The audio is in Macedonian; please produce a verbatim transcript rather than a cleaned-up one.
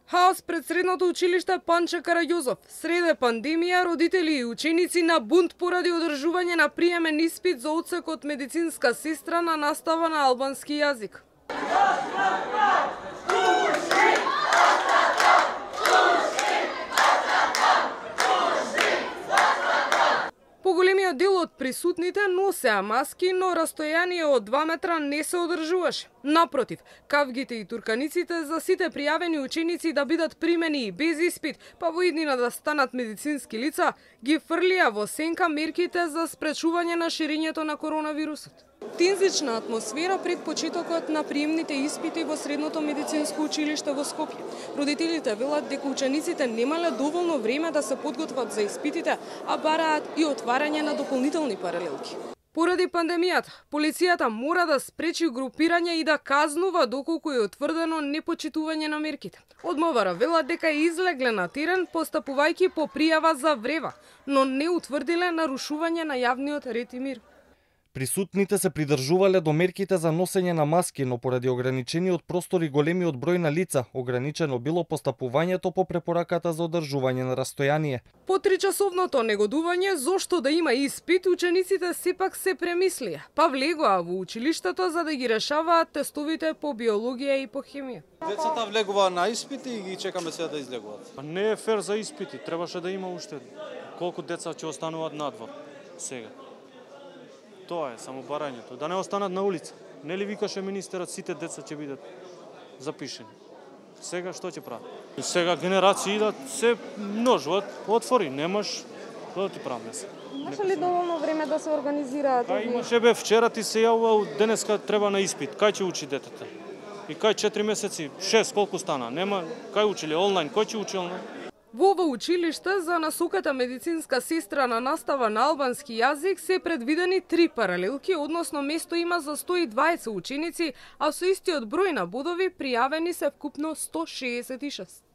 Хаос пред средното училиште Панче Караѓозов. Среде пандемија, родители и ученици на бунт поради одржување на приемен испит за одсекот медицинска сестра на настава на албански јазик. Поголемиот дел од присутните носеа маски, но растојание од два метра не се одржуваше. Напротив, кавгите и турканиците за сите пријавени ученици да бидат примени и без испит, па во иднина да станат медицински лица, ги фрлија во сенка мерките за спречување на ширењето на коронавирусот. Тензична атмосфера пред почетокот на приемните испити во средното медицинско училиште во Скопје. Родителите велат дека учениците немале доволно време да се подготват за испитите, а бараат и отварање на дополнителни паралелки. Поради пандемијата, полицијата мора да спречи групирање и да казнува доколку е утврдено непочитување на мерките. Од МВР велат дека излегле на терен постапувајќи по пријава за врева, но не утврдиле нарушување на јавниот ред и мир. Присутните се придржувале до мерките за носење на маски, но поради ограничениот простор и големиот број на лица, ограничено било постапувањето по препораката за одржување на растојание. По тричасовното негодување зошто да има испит, учениците сепак се премислија, па влегоа во училиштето за да ги решаваат тестовите по биологија и по хемија. Децата влегува на испити и ги чекаме сега да излегуваат. Не е фер за испити, требаше да има уште колку деца ќе остануваат надвор сега. Тоа е само барањето, да не останат на улица. Нели викаше министерот сите деца ќе бидат запишени. Сега што ќе прават? Сега генерации идат, се множуваат, отвори, немаш, што ти правиме се? Имаше ли доволно време да се организираат? Кај имаше бе, вчера ти се јавува, денеска треба на испит, кај ќе учи детето? И кај четири месеци, шест, колку стана? Нема, кај училе онлайн, кој ќе учи онлайн? Во ова училиште за насоката медицинска сестра на настава на албански јазик се предвидени три паралелки, односно место има за сто и дваесет ученици, а со истиот број на бодови пријавени се вкупно сто шеесет и шест.